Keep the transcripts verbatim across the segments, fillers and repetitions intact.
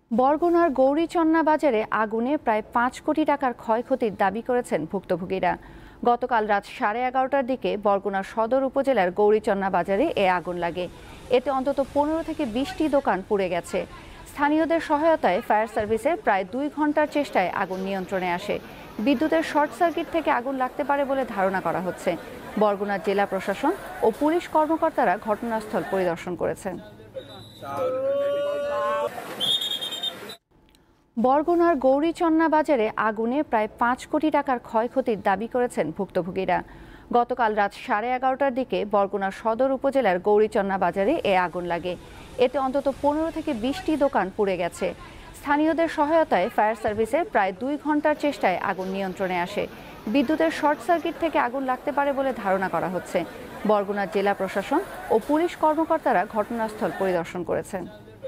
বরগুনার গৌরীচন্না বাজারে আগুনে প্রায় পাঁচ কোটি টাকার ক্ষয়ক্ষতির দাবি করেছেন ভুক্তভোগীরা। গতকাল রাত সাড়ে এগারোটার দিকে বরগুনা সদর উপজেলার গৌরীচন্না বাজারে এ আগুন লাগে। এতে অন্তত পনেরো থেকে বিশটি দোকান পুড়ে গেছে। স্থানীয়দের সহায়তায় ফায়ার সার্ভিসের প্রায় দুই ঘন্টার চেষ্টায় আগুন নিয়ন্ত্রণে আসে। বিদ্যুতের শর্ট সার্কিট থেকে আগুন লাগতে পারে বলে ধারণা করা হচ্ছে। বরগুনা জেলা প্রশাসন ও পুলিশ কর্মকর্তারা ঘটনাস্থল পরিদর্শন করেছেন। বরগুনার গৌরীচন্না বাজারে আগুনে প্রায় পাঁচ কোটি টাকার ক্ষয়ক্ষতির দাবি করেছেন ভুক্তভোগীরা। গতকাল রাত সাড়ে এগারোটার দিকে বরগুনা সদর উপজেলার গৌরীচন্না বাজারে এ আগুন লাগে। এতে অন্তত পনেরো থেকে বিশটি দোকান পুড়ে গেছে। স্থানীয়দের সহায়তায় ফায়ার সার্ভিসের প্রায় দুই ঘন্টার চেষ্টায় আগুন নিয়ন্ত্রণে আসে। বিদ্যুতের শর্ট সার্কিট থেকে আগুন লাগতে পারে বলে ধারণা করা হচ্ছে। বরগুনা জেলা প্রশাসন ও পুলিশ কর্মকর্তারা ঘটনাস্থল পরিদর্শন করেছেন।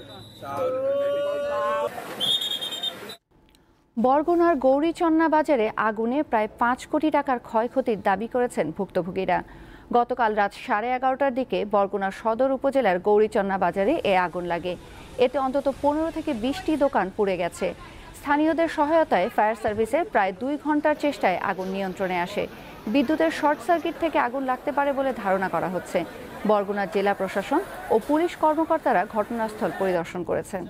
বরগুনার গৌরীচন্না বাজারে আগুনে প্রায় পাঁচ কোটি টাকার ক্ষয়ক্ষতির দাবি করেছেন ভুক্তভোগীরা। গতকাল রাত সাড়ে এগারোটার দিকে বরগুনা সদর উপজেলার গৌরীচন্না বাজারে এ আগুন লাগে। এতে অন্তত পনেরো থেকে বিশটি দোকান পুড়ে গেছে। স্থানীয়দের সহায়তায় ফায়ার সার্ভিসের প্রায় দুই ঘন্টার চেষ্টায় আগুন নিয়ন্ত্রণে আসে। বিদ্যুতের শর্ট সার্কিট থেকে আগুন লাগতে পারে বলে ধারণা করা হচ্ছে। বরগুনা জেলা প্রশাসন ও পুলিশ কর্মকর্তারা ঘটনাস্থল পরিদর্শন করেছেন।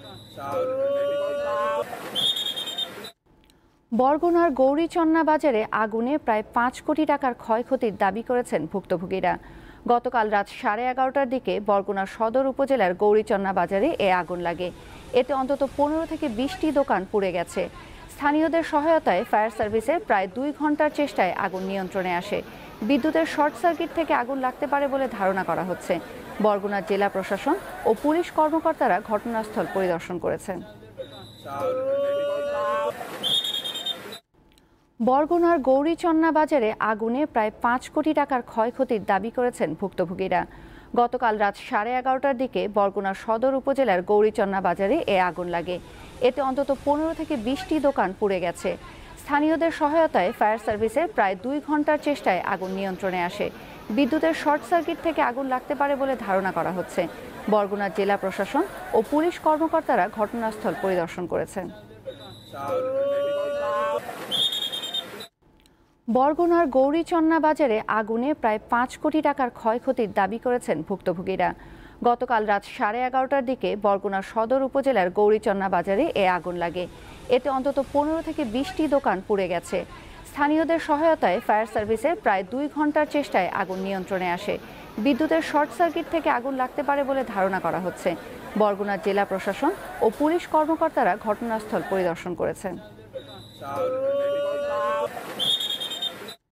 বরগুনার গৌরীচন্না বাজারে আগুনে প্রায় পাঁচ কোটি টাকার ক্ষয়ক্ষতির দাবি করেছেন ভুক্তভোগীরা। গতকাল রাত সাড়ে এগারোটার দিকে বরগুনা সদর উপজেলার গৌরীচন্না বাজারে এ আগুন লাগে। এতে অন্তত পনেরো থেকে বিশটি দোকান পুড়ে গেছে। স্থানীয়দের সহায়তায় ফায়ার সার্ভিসের প্রায় দুই ঘন্টার চেষ্টায় আগুন নিয়ন্ত্রণে আসে। বিদ্যুতের শর্ট সার্কিট থেকে আগুন লাগতে পারে বলে ধারণা করা হচ্ছে। বরগুনা জেলা প্রশাসন ও পুলিশ কর্মকর্তারা ঘটনাস্থল পরিদর্শন করেছেন। বরগুনার গৌরীচন্না বাজারে আগুনে প্রায় পাঁচ কোটি টাকার ক্ষয়ক্ষতির দাবি করেছেন ভুক্তভোগীরা। গতকাল রাত সাড়ে এগারোটার দিকে বরগুনা সদর উপজেলার গৌরীচন্না বাজারে এ আগুন লাগে। এতে অন্তত পনেরো থেকে বিশটি দোকান পুড়ে গেছে। স্থানীয়দের সহায়তায় ফায়ার সার্ভিসের প্রায় দুই ঘন্টার চেষ্টায় আগুন নিয়ন্ত্রণে আসে। বিদ্যুতের শর্ট সার্কিট থেকে আগুন লাগতে পারে বলে ধারণা করা হচ্ছে। বরগুনা জেলা প্রশাসন ও পুলিশ কর্মকর্তারা ঘটনাস্থল পরিদর্শন করেছেন। বরগুনার গৌরীচন্না বাজারে আগুনে প্রায় পাঁচ কোটি টাকার ক্ষয়ক্ষতির দাবি করেছেন ভুক্তভোগীরা। গতকাল রাত সাড়ে এগারোটার দিকে বরগুনা সদর উপজেলার গৌরীচন্না বাজারে এ আগুন লাগে। এতে অন্তত পনেরো থেকে বিশটি দোকান পুড়ে গেছে। স্থানীয়দের সহায়তায় ফায়ার সার্ভিসের প্রায় দুই ঘন্টার চেষ্টায় আগুন নিয়ন্ত্রণে আসে। বিদ্যুতের শর্ট সার্কিট থেকে আগুন লাগতে পারে বলে ধারণা করা হচ্ছে। বরগুনা জেলা প্রশাসন ও পুলিশ কর্মকর্তারা ঘটনাস্থল পরিদর্শন করেছেন।